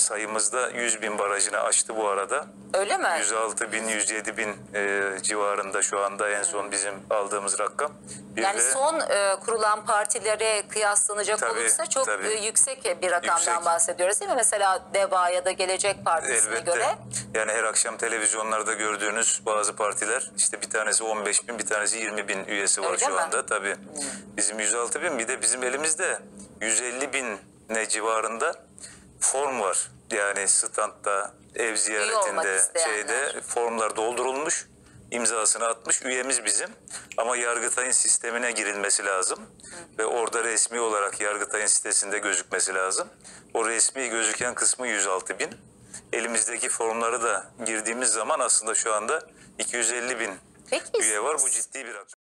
sayımızda 100.000 barajını aştı bu arada. Öyle mi? 106.000, 107.000 civarında şu anda en son bizim aldığımız rakam. Yani son kurulan partilere kıyaslanacak olursa çok yüksek bir rakamdan bahsediyoruz değil mi? Mesela DEVA ya da Gelecek Partisi'ne göre. Yani her akşam televizyonlarda gördüğünüz bazı partiler, işte bir tanesi 15.000, bir tanesi 20.000 üyesi var şu anda. Tabii bizim 106.000, bir de bizim elimizde 150.000 ne civarında form var. Yani standta, ev ziyaretinde, formlar doldurulmuş, imzasını atmış, üyemiz bizim. Ama Yargıtay'ın sistemine girilmesi lazım. Ve orada resmi olarak Yargıtay'ın sitesinde gözükmesi lazım. O resmi gözüken kısmı 106.000. Elimizdeki formları da girdiğimiz zaman aslında şu anda 250.000 üye var. Bu ciddi bir rakam.